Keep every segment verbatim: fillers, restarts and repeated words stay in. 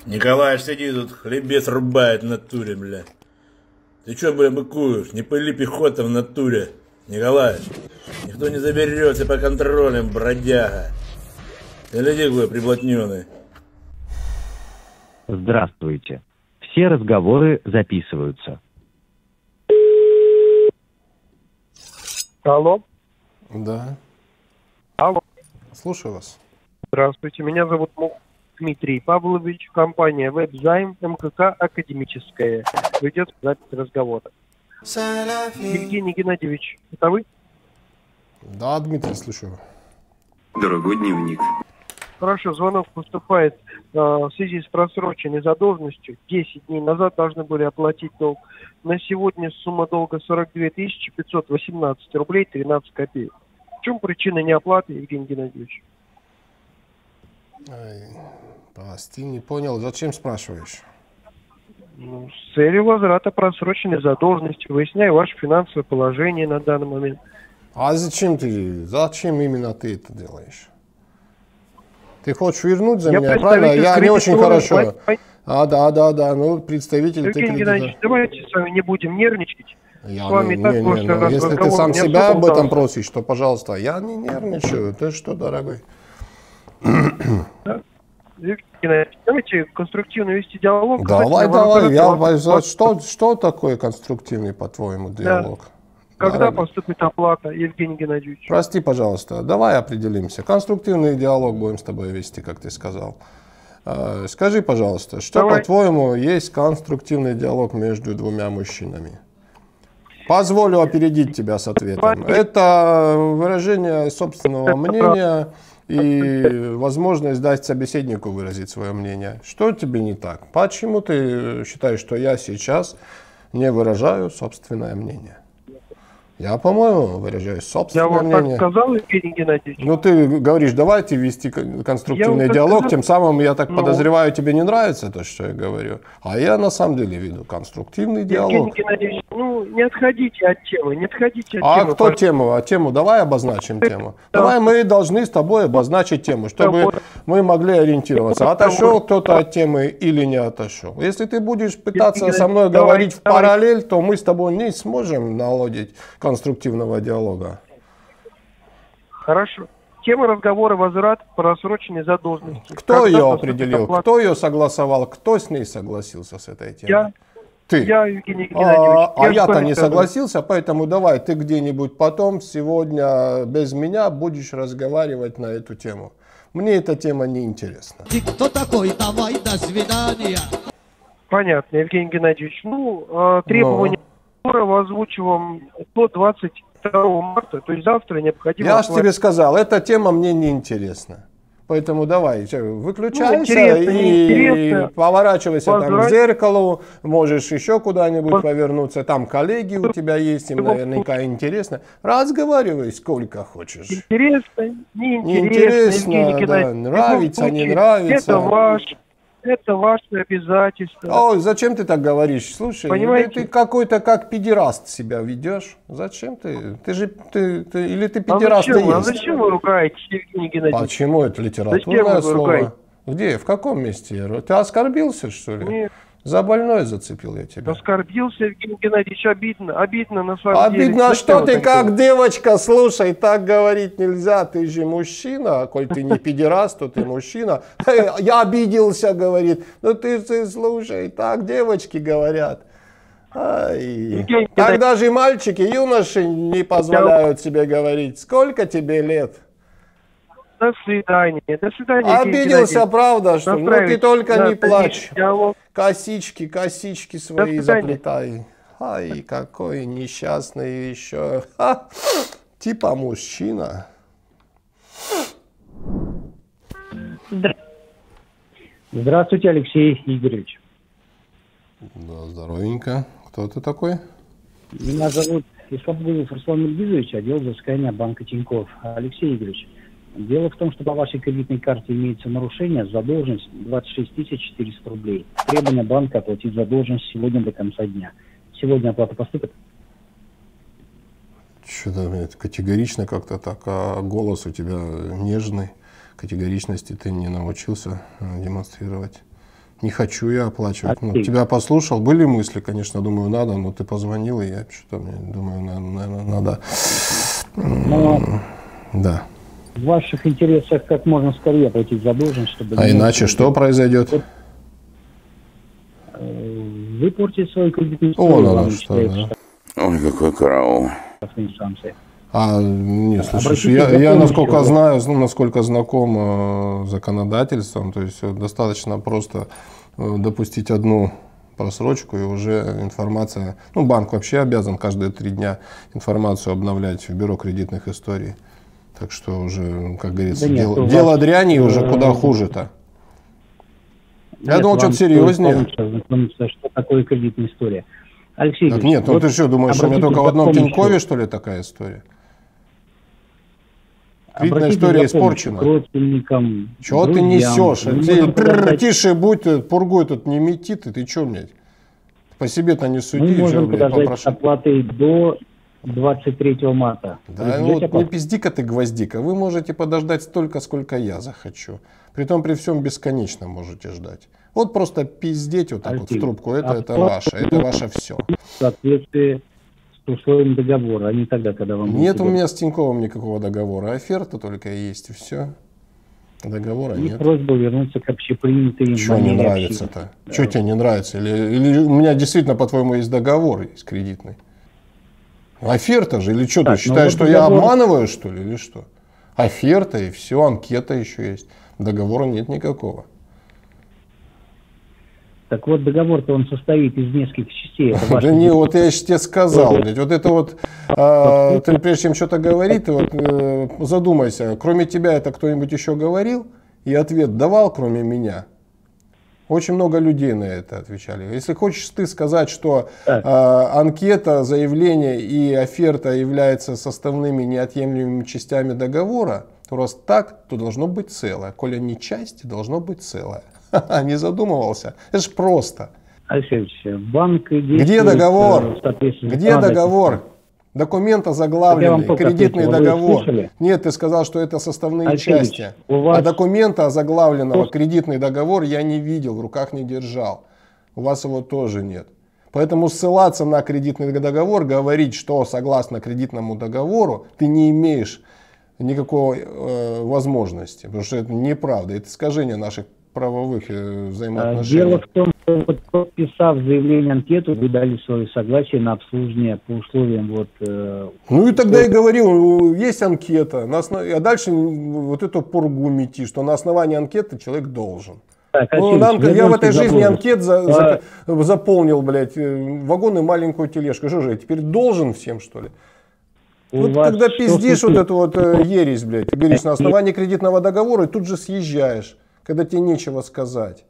Николай сидит тут, хлебец рубает в натуре, бля. Ты чё, бля, быкуешь? Не пыли пехота в натуре, Николай. Никто не заберется по контролям, бродяга. Ты гляди, какой приблотнёный. Здравствуйте. Все разговоры записываются. Алло. Да. Алло. Слушаю вас. Здравствуйте. Меня зовут Мух Дмитрий Павлович. Компания «Вебзайм», МКК «Академическая». Ведет запись разговора. Евгений Геннадьевич, это вы? Да, Дмитрий, слушаю. Дорогой дневник. Хорошо, звонок поступает э, в связи с просроченной задолженностью. десять дней назад должны были оплатить долг. На сегодня сумма долга сорок две тысячи пятьсот восемнадцать рублей тринадцать копеек. В чем причина неоплаты, Евгений Геннадьевич? Ай, прости, не понял. Зачем спрашиваешь? Ну, с целью возврата просроченной задолженности. Выясняю ваше финансовое положение на данный момент. А зачем ты, зачем именно ты это делаешь? Ты хочешь вернуть за Я меня, правильно? Я не очень хорошо. Пой... А, да, да, да, ну, представитель... Евгений ты Геннадьевич, давайте с вами не будем нервничать. Я с вами не, так не, просто не, ну, если ты сам себя об этом просишь, то, пожалуйста, я не нервничаю. Ты что, дорогой? Да? Давайте конструктивно вести диалог. Давай, давай. Я, что, что такое конструктивный, по-твоему, диалог? Да. Когда Дорогой. Поступит оплата, Евгений Геннадьевич? Прости, пожалуйста. Давай определимся. Конструктивный диалог будем с тобой вести, как ты сказал. Скажи, пожалуйста, что, давай. По-твоему, есть конструктивный диалог между двумя мужчинами? Позволю опередить тебя с ответом. Давай. Это выражение собственного мнения и возможность дать собеседнику выразить свое мнение. Что тебе не так? Почему ты считаешь, что я сейчас не выражаю собственное мнение? Я, по-моему, выражаю собственное я мнение. Я вам так сказал, Евгений Геннадьевич? Ну, ты говоришь, давайте вести конструктивный я диалог, сказал. Тем самым, я так ну. подозреваю, тебе не нравится то, что я говорю. А я, на самом деле, веду конструктивный диалог. Евгений Геннадьевич, ну, не отходите от темы, не отходите от а темы. А кто пожалуйста. Тему? А тему давай обозначим тему. Да. Давай мы должны с тобой обозначить тему, чтобы да, мы могли ориентироваться. Отошел кто-то от темы или не отошел. Если ты будешь пытаться Евгений, со мной давай, говорить в давай. параллель, то мы с тобой не сможем наладить конструктивного диалога. Хорошо. Тема разговора возврат просроченной задолженности. Кто Когда ее определил? Кто ее согласовал? Кто с ней согласился с этой темой? Я. Ты. Я, Евгений Геннадьевич. А, я а я-то не согласился, поэтому давай ты где-нибудь потом сегодня без меня будешь разговаривать на эту тему. Мне эта тема не интересна. Ты кто такой? Давай, до свидания. Понятно, Евгений Геннадьевич. Ну, требования которого озвучиваем до двадцать второго марта, то есть завтра необходимо... Я же тебе сказал, эта тема мне не интересна. Поэтому давай, выключайся ну, интересно, и поворачивайся Возврат... там к зеркалу, можешь еще куда-нибудь Воз... повернуться, там коллеги у тебя есть, им наверняка интересно. Разговаривай сколько хочешь. Интересно, неинтересно, Неинтересно, да, нравится, не нравится. Это ваш... Это ваше обязательство. Ой, зачем ты так говоришь? Слушай, понимаете? Ты, ты какой-то как педераст себя ведешь. Зачем ты? Ты же ты, ты или ты педераст? А зачем, а зачем вы ругаетесь, Евгений Геннадьевич? Почему это литературное слово? Ругаете? Где? В каком месте? Ты оскорбился, что ли? Нет. За больное зацепил я тебя. Оскорбился, Евгений Геннадьевич, обидно. Обидно на самом обидно, деле. Обидно, что ты как делать? Девочка, слушай, так говорить нельзя. Ты же мужчина, коль ты не педераст, то ты мужчина. Я обиделся, говорит. Ну ты, ты слушай, так девочки говорят. Ай. Тогда же мальчики, юноши не позволяют себе говорить. Сколько тебе лет? До свидания. До свидания. Обиделся, правда, что? Ну ты только да, не плачь. Диалог. Косички, косички свои заплетай. Ай, какой несчастный еще. Ха. Типа мужчина. Здравствуйте, Алексей Игоревич. Да, здоровенько. Кто ты такой? Меня зовут Исламбулов Руслан Ильгизович, отдел взыскания банка Тинькофф. Алексей Игоревич. Дело в том, что по вашей кредитной карте имеется нарушение, задолженность двадцать шесть тысяч четыреста рублей. Требование банка оплатить задолженность сегодня до конца дня. Сегодня оплата поступит? Что-то это категорично как-то так, а голос у тебя нежный. Категоричности ты не научился демонстрировать. Не хочу я оплачивать. Ну, Окей. тебя послушал, были мысли, конечно, думаю, надо, но ты позвонил, и я что-то, думаю, наверное, надо. Но Да. в ваших интересах как можно скорее оплатить задолженность, чтобы... А не иначе было- что произойдет? Вот, э, Вы портите свою кредитную О, историю, надо вам что, считается да. Ой, какой караул. штрафные санкции. А, не, слушай, Обратите я, я помощь, насколько вот. знаю, ну, насколько знаком э, законодательством, то есть э, достаточно просто э, допустить одну просрочку, и уже информация, ну, банк вообще обязан каждые три дня информацию обновлять в бюро кредитных историй. Так что уже, как говорится, Да нет, дело, у вас, дело дряни уже э, куда хуже-то. Я Нет, думал, вам что-то стоит серьезнее. получше ознакомиться, что такое кредитная история. Алексей Так Юрьевич, нет, ну вот ты что, думаешь, у меня обратитесь только в за одном помощью- Тинькове, что ли, такая история? Кредитная обратитесь история за помощью испорчена. к родственникам, Чего ты друзьям. несешь? Мы Ты, можем прррр, подождать- тише будь, ты, пургой тут не мети ты, ты что, блядь? По себе-то не Мы суди, чё, можем блядь, подождать с попрошу. оплатой до двадцать третьего марта. Да, Вы ну ждете вот не оплату? пизди-ка ты, гвоздика. Вы можете подождать столько, сколько я захочу. Притом при всем бесконечно можете ждать. Вот просто пиздеть вот так вот в Алексей, трубку, это, а это кто- ваше, это ваше все. В соответствии с условиями договора, а не тогда, когда вам будет Нет у удобно. меня с Тиньковым никакого договора. Оферта только есть, и все. Договора И нет. просьба вернуться к общепринятой Что не манере нравится-то? общения. Что тебе не нравится? Или, или у меня действительно, по-твоему, есть договор есть кредитный? Оферта же? Или что, Так, ты считаешь, ну вот что я договор- обманываю, что ли, или что? Оферта и все, анкета еще есть. Договора нет никакого. Так вот, договор-то он состоит из нескольких частей. Это Да ваши не, вот я же тебе сказал, блядь, вот это вот, а, ты прежде чем что-то говорить, ты вот э, задумайся, кроме тебя это кто-нибудь еще говорил и ответ давал, кроме меня? Очень много людей на это отвечали. Если хочешь ты сказать, что Так. э, анкета, заявление и оферта являются составными неотъемлемыми частями договора, то раз так, то должно быть целое. Коли не части, должно быть целое. Не задумывался. Это же просто. Алексей Ильич, банк Где действует, договор? э, в соответствии с Где законодательством. договор? Документ Так я озаглавленный, вам только кредитный ответил. Вы договор. слышали? Нет, ты сказал, что это составные Алексей Ильич, части. у вас- А документа озаглавленного, Просто- кредитный договор, я не видел, в руках не держал. У вас его тоже нет. Поэтому ссылаться на кредитный договор, говорить, что согласно кредитному договору, ты не имеешь никакой э, возможности. Потому что это неправда. Это искажение наших правовых э, А, взаимоотношений. Дело в том, что вот, подписав заявление анкету, вы дали свое согласие на обслуживание по условиям вот. э, Ну и тогда я говорил, есть анкета, на основ... а дальше вот эту пургу мети, что на основании анкеты человек должен. Так, Ну, Алексей нам- Ильич, я в вернемся этой к жизни задолженности. анкет за- А, за- заполнил, блядь, э, вагон и маленькую тележку. Что же, я теперь должен всем, что ли? у Вот вас когда что пиздишь вот случилось? эту вот э, ересь, блядь, ты говоришь на основании кредитного договора, и тут же съезжаешь, когда тебе нечего сказать.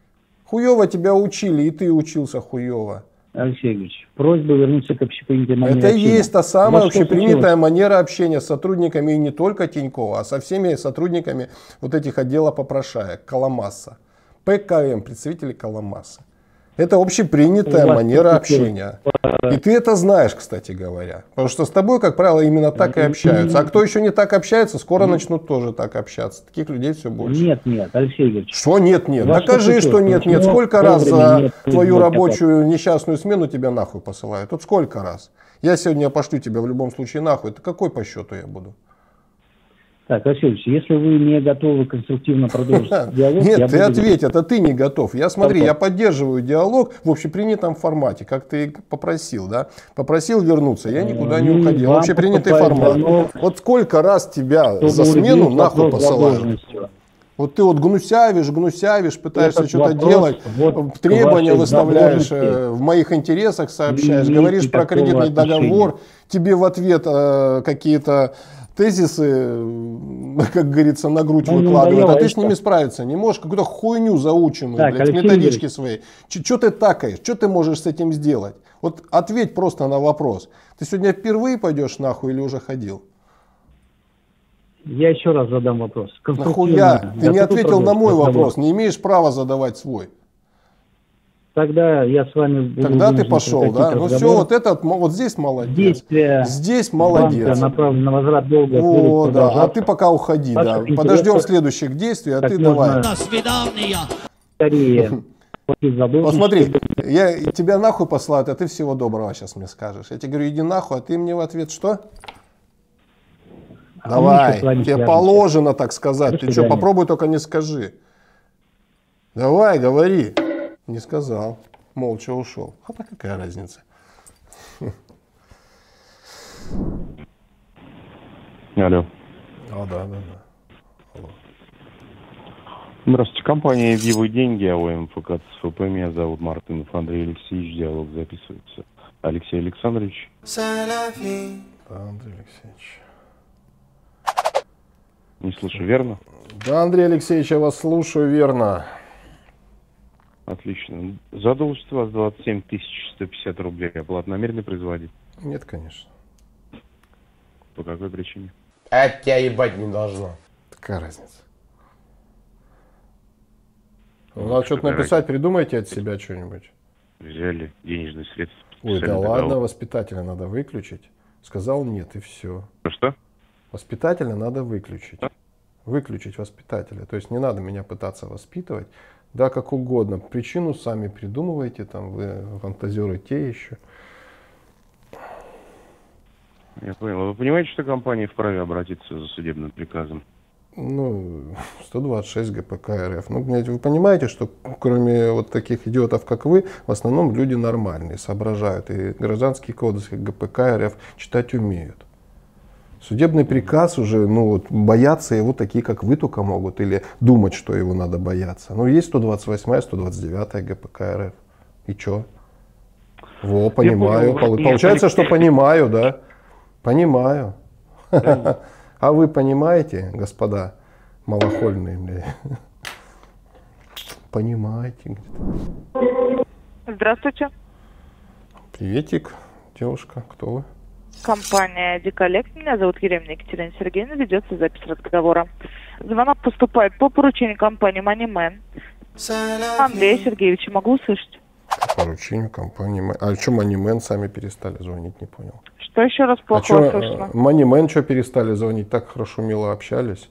Хуево тебя учили, и ты учился хуево. Алексей Ильич, просьба вернуться к общепринятой манере Это и общения. есть та У самая вас что общепринятая случилось? манера общения с сотрудниками, и не только Тинькова, а со всеми сотрудниками вот этих отдела попрошаек, Коломасса. ПКМ, представители Коломасса. Это общепринятая У вас манера что случилось? общения. И ты это знаешь, кстати говоря. Потому что с тобой, как правило, именно так и общаются. А кто еще не так общается, скоро начнут тоже так общаться. Таких людей все больше. Нет, нет, Алексей Ильич. Что нет, нет? У вас Докажи, что что случилось? нет, нет. Почему Сколько раз вовремя за нет твою вызвать рабочую несчастную смену тебя нахуй посылают? Тут сколько раз? Я сегодня пошлю тебя в любом случае нахуй. Это какой по счету я буду? Так, Алексей Ильич, если вы не готовы конструктивно продолжить диалог, Нет, я ты буду... ответь, это ты не готов. Я смотри, Готов. я поддерживаю диалог в общепринятом формате, как ты попросил, да? Попросил вернуться, я никуда не Ну, уходил. вам Общепринятый поступает формат. звонок, Вот сколько раз тебя чтобы за смену уредить нахуй вопрос посылают? задолженностью. Вот ты вот гнусявишь, гнусявишь, пытаешься Этот что-то вопрос делать, вот требования к вашей выставляешь, задолженности э, в моих интересах сообщаешь, не говоришь имеет про никакого кредитный отношения. договор, тебе в ответ э, какие-то тезисы, э, как говорится, на грудь Ну, не выкладывают, а надоело, ты и с ними что? справиться не можешь, какую-то хуйню заученную, Так, блядь, в Алексей методичке Игоревич. своей. Что ты такаешь, что ты можешь с этим сделать? Вот ответь просто на вопрос. Ты сегодня впервые пойдешь нахуй или уже ходил? Я еще раз задам вопрос. Конструктивно. Нахуя? Ты не Готовы ответил на продолжить мой разговор? вопрос, не имеешь права задавать свой. Тогда я с вами буду Тогда ты вынужден пошел, прекратить да? Ну все, разговор. вот этот, мо- вот здесь молодец. Действия Здесь банка, молодец. направленные на возврат долга, О, будут да. А продолжаться. ты пока уходи, В да. ваших Подождем интересах следующих действий, а как ты можно давай. До свидания. скорее Посмотри, я тебя нахуй послать, а ты всего доброго сейчас мне скажешь. Я тебе говорю, иди нахуй, а ты мне в ответ что? А давай, тебе положено так сказать. Ты что, попробуй, только не скажи. Давай, говори. Не сказал. Молча ушел. А так какая разница? Алло. О, да, да, да. Алло. Здравствуйте, компания «Вивы деньги», АО МФК ЦФП. Меня зовут Мартынов Андрей Алексеевич. Диалог записывается. Алексей Александрович. Да, Андрей Алексеевич. Не слышу, верно? Да, Андрей Алексеевич, я вас слушаю, верно. Отлично. Задолженность у вас двадцать семь тысяч сто пятьдесят рублей. Оплату намерены производить? Нет, конечно. По какой причине? Это тебя ебать не должно. Какая разница? Ну, надо что-то написать, придумайте от себя что-нибудь. Взяли денежные средства. Ой, да ладно, воспитателя надо выключить. Сказал нет, и все. Что? Воспитателя надо выключить. Выключить воспитателя. То есть не надо меня пытаться воспитывать. Да, как угодно. Причину сами придумывайте, там вы фантазеры те еще. Я понял. Вы понимаете, что компания вправе обратиться за судебным приказом? Ну, сто двадцать шесть ГПК РФ. Ну, блядь, вы понимаете, что кроме вот таких идиотов, как вы, в основном люди нормальные, соображают. И гражданский кодекс и ГПК РФ читать умеют. Судебный приказ уже, ну вот, бояться его такие, как вы, только могут. Или думать, что его надо бояться. Ну, есть сто двадцать восьмая, сто двадцать девятая ГПК РФ. И чё? Во, понимаю. Пол, получается, что понимаю, да? Понимаю. Да. А вы понимаете, господа малохольные, блядь? Понимаете. Здравствуйте. Приветик, девушка. Кто вы? Компания «Диколект». Меня зовут Еремина Екатерина Сергеевна. Ведется запись разговора. Звонок поступает по поручению компании «Moneyman». Андрея Сергеевича могу услышать? По поручению компании «Moneyman». А что «Moneyman» сами перестали звонить, не понял. Что еще раз плохо а слышно? «Moneyman» что перестали звонить? Так хорошо, мило общались.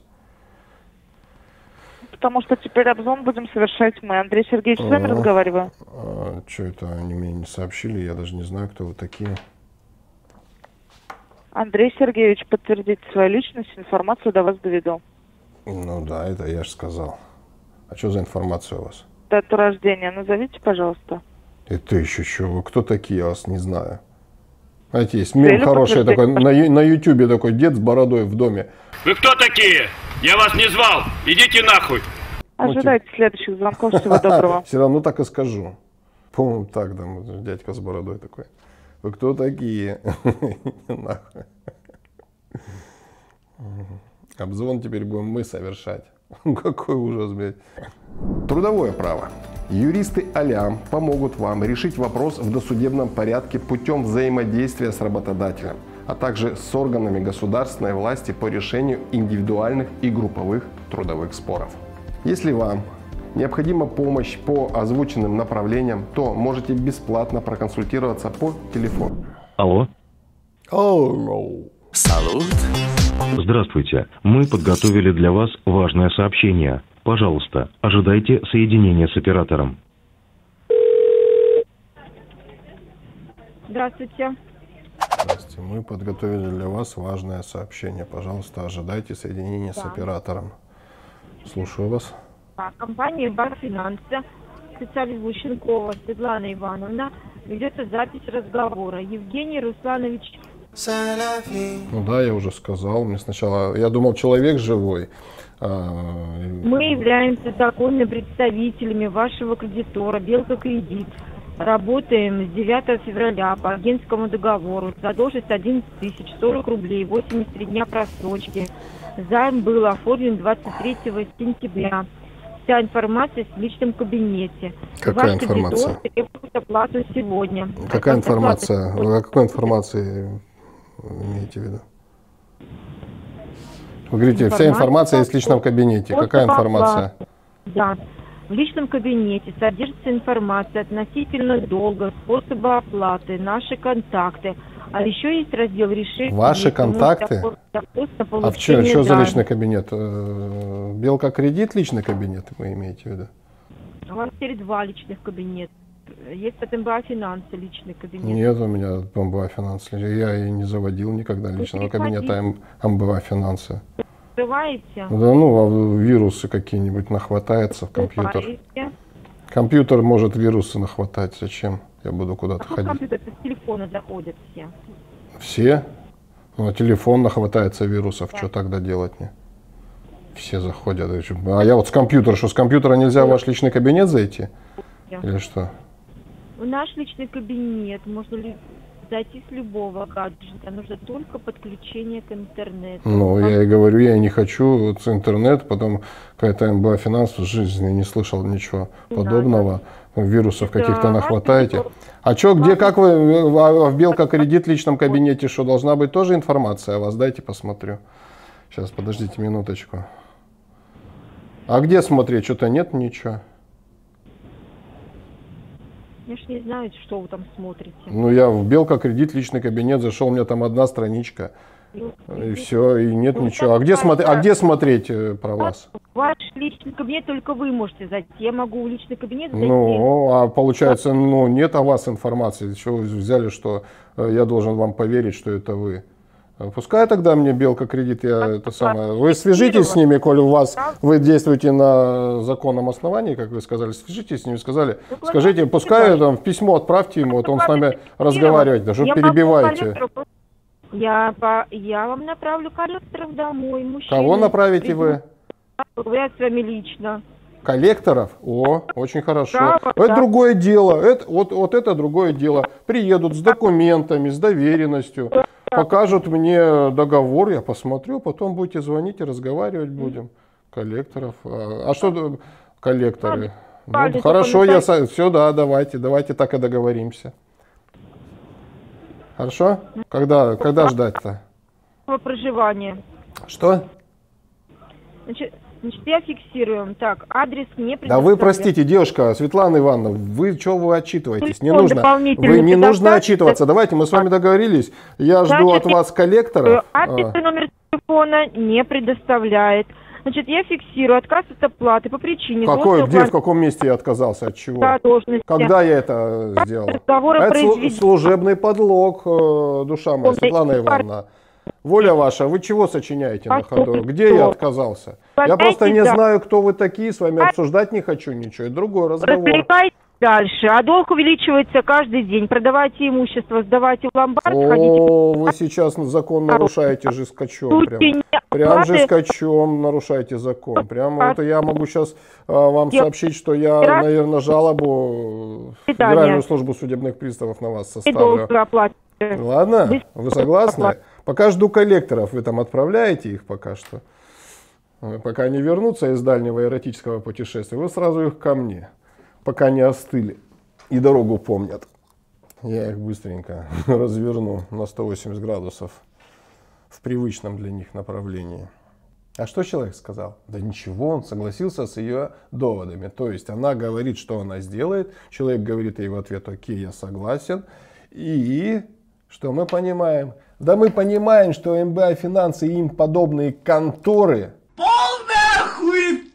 Потому что теперь обзвон будем совершать мы. Андрей Сергеевич, с вами а, разговариваю. А, что это они мне не сообщили? Я даже не знаю, кто вы такие. Андрей Сергеевич, подтвердите свою личность, информацию до вас доведу. Ну да, это я же сказал. А что за информация у вас? Дату рождения назовите, пожалуйста. Это еще что? Вы кто такие? Я вас не знаю. Знаете, есть мем хороший такой, на, на ютубе такой дед с бородой в доме. Вы кто такие? Я вас не звал. Идите нахуй. Ожидайте ну, следующих звонков. Всего доброго. Все равно так и скажу. По-моему, так, да, дядька с бородой такой. Вы кто такие? Нахуй. Обзвон теперь будем мы совершать. Какой ужас, блядь. Трудовое право. Юристы Алям помогут вам решить вопрос в досудебном порядке путем взаимодействия с работодателем, а также с органами государственной власти по решению индивидуальных и групповых трудовых споров. Если вам необходима помощь по озвученным направлениям, то можете бесплатно проконсультироваться по телефону. Алло. Алло. Салют. Здравствуйте. Мы подготовили для вас важное сообщение. Пожалуйста, ожидайте соединения с оператором. Здравствуйте. Здравствуйте. Мы подготовили для вас важное сообщение. Пожалуйста, ожидайте соединения да. с оператором. Слушаю вас. Компания «Барфинансы», специалист Лущенкова Светлана Ивановна, ведется запись разговора. Евгений Русланович. Ну да, я уже сказал. Мне сначала, я думал, человек живой. А... Мы являемся законными представителями вашего кредитора «Белка Кредит». Работаем с девятого февраля по агентскому договору. Задолженность одиннадцать тысяч сорок рублей, восемьдесят три дня просрочки. Займ был оформлен двадцать третьего сентября. Вся информация в личном кабинете. Какая Ваш информация? Требует оплату сегодня. Какая информация? Вы о какой информации имеете в виду? Вы говорите, информация, вся информация есть в личном кабинете. Какая информация? Да. В личном кабинете содержится информация относительно долга, способа оплаты, наши контакты. А еще есть раздел решений. Ваши контакты? А в чем, что за личный кабинет? Белка Кредит личный кабинет вы имеете в виду? У вас теперь два личных кабинета. Есть от МБА финансы личный кабинет. Нет у меня МБА финансы. Я и не заводил никогда личного кабинета МБА финансы. Открываете? Да ну, а вирусы какие-нибудь нахватается в компьютер. Открываете. Компьютер может вирусы нахватать. Зачем? Я буду куда-то А ходить. компьютер с телефона заходят все. Все? Ну, телефон нахватается вирусов. Да. Что тогда делать мне? Все заходят. А я вот с компьютера, что с компьютера нельзя в ваш личный кабинет зайти? Да. Или что? В наш личный кабинет можно ли зайти с любого гаджета, нужно только подключение к интернету. Ну, я и говорю, я не хочу вот с интернет, потом какая-то МБА финанс, в жизни не слышал ничего не подобного. Надо. Вирусов да, каких-то нахватаете. А что, где, как вы, в Белка кредит в личном кабинете, что, должна быть тоже информация о вас? Дайте посмотрю. Сейчас, подождите минуточку. А где смотреть? Что-то нет ничего. Я ж не знаю, что вы там смотрите. Ну, я в Белка кредит, личный кабинет зашел, у меня там одна страничка. Ну, и все, и нет ну, ничего. А где, смотри, а где смотреть э, про вас? В ваш личный кабинет только вы можете зайти. Я могу в личный кабинет зайти. Ну, а получается, ну, нет о вас информации. Чего вы взяли, что э, я должен вам поверить, что это вы? Пускай тогда мне Белка кредит, я а это самое. Вы свяжитесь с ними, коли у вас вы действуете на законном основании, как вы сказали, свяжитесь с ними, сказали, скажите, пускай там в письмо отправьте ему, вот он с нами разговаривает, даже перебиваете. Я, по, я вам направлю коллекторов домой, мужчин. Кого направите вы? Я с вами лично. Коллекторов? О, очень хорошо. Да, это да. другое дело. Это, вот, вот это другое дело. Приедут с документами, с доверенностью, покажут мне договор, я посмотрю, потом будете звонить и разговаривать будем. Коллекторов. А, а что коллекторы? Ну, хорошо, я все, да, давайте, давайте так и договоримся. Хорошо? Когда, когда ждать-то? Проживание. Что? Значит, Значит, я фиксирую. Так, адрес не предоставлен. Да вы простите, девушка, Светлана Ивановна, вы что вы отчитываетесь? Не нужно, вы не нужно отчитываться. Давайте, мы с вами договорились. Я Значит, жду от вас коллектора. Адрес и номер телефона не предоставляет. Значит, я фиксирую отказ от оплаты по причине... Какой, где, в каком месте я отказался, от чего? Когда я это сделал? Это произвед... служебный подлог, душа моя, Светлана Ивановна. Воля ваша, вы чего сочиняете на ходу? Где я отказался? Я просто не знаю, кто вы такие, с вами обсуждать не хочу ничего. Это другой разговор. Дальше. А долг увеличивается каждый день. Продавайте имущество, сдавайте в ломбард. О, ходите... вы сейчас закон нарушаете же скачом. Прям, прям же скачом нарушаете закон. Прямо вот я могу сейчас а, вам сообщить, что я, наверное, жалобу в Федеральную службу судебных приставов на вас составлю. Ладно? Вы согласны? Пока жду коллекторов. Вы там отправляете их пока что. Пока они вернутся из дальнего эротического путешествия, вы сразу их ко мне. Пока не остыли и дорогу помнят. Я их быстренько разверну на сто восемьдесят градусов в привычном для них направлении. А что человек сказал? Да ничего, он согласился с ее доводами. То есть она говорит, что она сделает, человек говорит ей в ответ: окей, я согласен. И что мы понимаем? Да мы понимаем, что МБА Финансы и им подобные конторы полная хуета!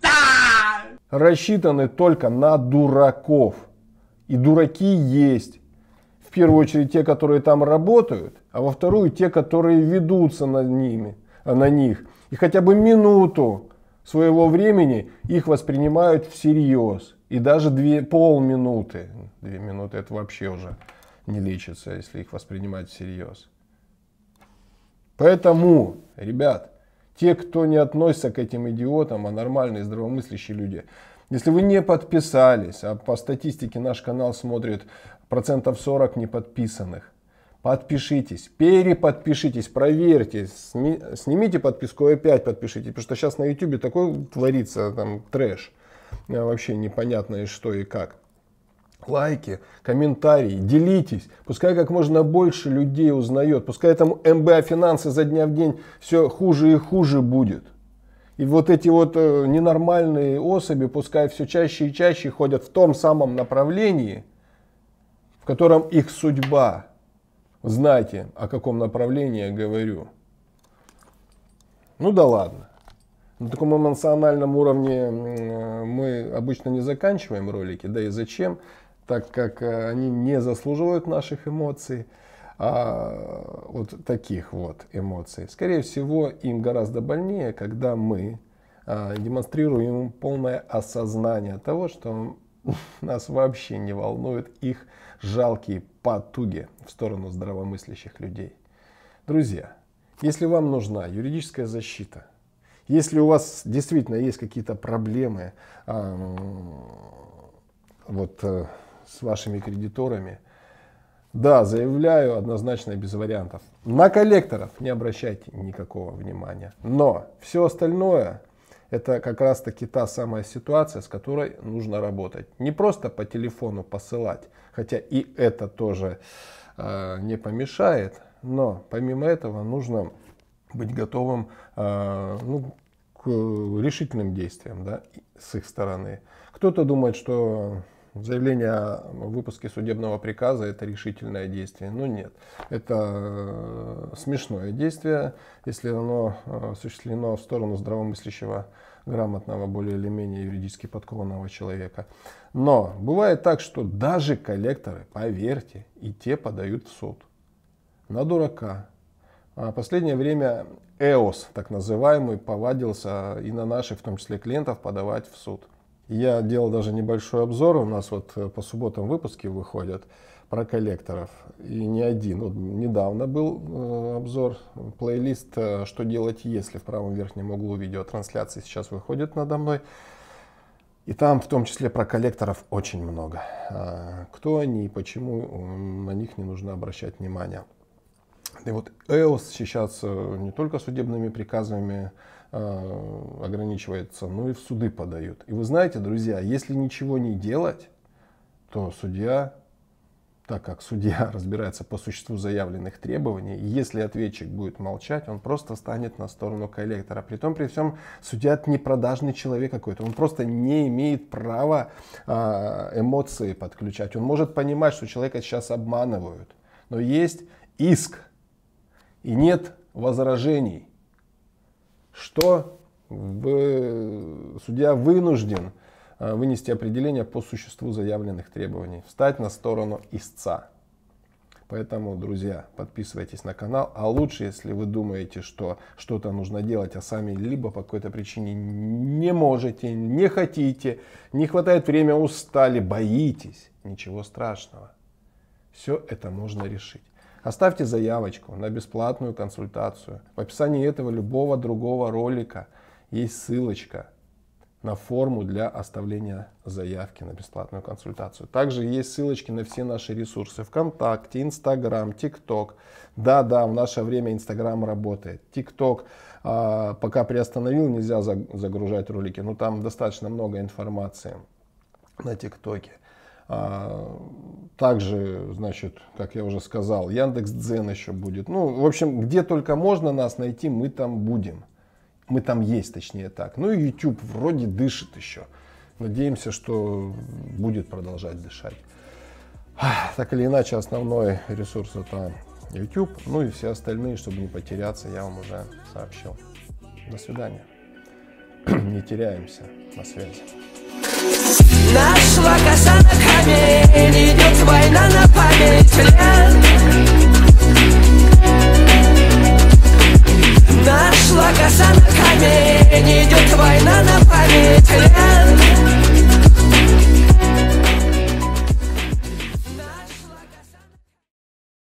Рассчитаны только на дураков. И дураки есть. В первую очередь те, которые там работают, а во вторую те, которые ведутся над ними, на них. И хотя бы минуту своего времени их воспринимают всерьез. И даже две, полминуты. Две минуты это вообще уже не лечится, если их воспринимать всерьез. Поэтому, ребят, те, кто не относится к этим идиотам, а нормальные, здравомыслящие люди, если вы не подписались, а по статистике наш канал смотрит процентов сорок неподписанных, подпишитесь, переподпишитесь, проверьте, сми, снимите подписку и опять подпишитесь, потому что сейчас на ютубе такой творится там трэш, вообще непонятно и что и как. Лайки, комментарии, делитесь, пускай как можно больше людей узнает, пускай этому МБА Финансы за дня в день все хуже и хуже будет. И вот эти вот э, ненормальные особи, пускай все чаще и чаще ходят в том самом направлении, в котором их судьба. Знаете, о каком направлении я говорю. Ну да ладно. На таком эмоциональном уровне мы обычно не заканчиваем ролики, да и зачем, так как они не заслуживают наших эмоций, а вот таких вот эмоций. Скорее всего, им гораздо больнее, когда мы демонстрируем им полное осознание того, что нас вообще не волнуют их жалкие потуги в сторону здравомыслящих людей. Друзья, если вам нужна юридическая защита, если у вас действительно есть какие-то проблемы э, вот, э, с вашими кредиторами, да, заявляю однозначно без вариантов. На коллекторов не обращайте никакого внимания. Но все остальное это как раз таки та самая ситуация, с которой нужно работать. Не просто по телефону посылать, хотя и это тоже э, не помешает, но помимо этого нужно быть готовым э, ну, к решительным действиям, да, с их стороны. Кто-то думает, что заявление о выпуске судебного приказа это решительное действие. Но нет, это смешное действие, если оно осуществлено в сторону здравомыслящего, грамотного, более или менее юридически подкованного человека. Но бывает так, что даже коллекторы, поверьте, и те подают в суд на дурака. В последнее время ЭОС, так называемый, повадился и на наших, в том числе клиентов, подавать в суд. Я делал даже небольшой обзор, у нас вот по субботам выпуски выходят про коллекторов, и не один. Вот недавно был э, обзор, плейлист «Что делать, если» в правом верхнем углу видеотрансляции сейчас выходит надо мной. И там в том числе про коллекторов очень много. А кто они и почему на них не нужно обращать внимание. И вот ЭОС сейчас не только судебными приказами э, ограничивается, но и в суды подают. И вы знаете, друзья, если ничего не делать, то судья, так как судья разбирается по существу заявленных требований, если ответчик будет молчать, он просто станет на сторону коллектора. Притом, при всем, судья не продажный человек какой-то, он просто не имеет права э, эмоции подключать. Он может понимать, что человека сейчас обманывают, но есть иск. И нет возражений, что судья вынужден вынести определение по существу заявленных требований, встать на сторону истца. Поэтому, друзья, подписывайтесь на канал. А лучше, если вы думаете, что что-то нужно делать, а сами либо по какой-то причине не можете, не хотите, не хватает времени, устали, боитесь, ничего страшного. Все это можно решить. Оставьте заявочку на бесплатную консультацию. В описании этого любого другого ролика есть ссылочка на форму для оставления заявки на бесплатную консультацию. Также есть ссылочки на все наши ресурсы: ВКонтакте, Инстаграм, ТикТок. Да, да, в наше время Инстаграм работает. ТикТок а, пока приостановил, нельзя загружать ролики, но там достаточно много информации на ТикТоке. Также, значит, как я уже сказал, Яндекс.Дзен еще будет. Ну, в общем, где только можно нас найти, мы там будем. Мы там есть, точнее так. Ну и YouTube вроде дышит еще. Надеемся, что будет продолжать дышать. Так или иначе, основной ресурс это YouTube. Ну и все остальные, чтобы не потеряться, я вам уже сообщил. До свидания. Не теряемся. На связи. Нашла коса на камень, идет война на память лет. Нашла коса на камень, идет война на память.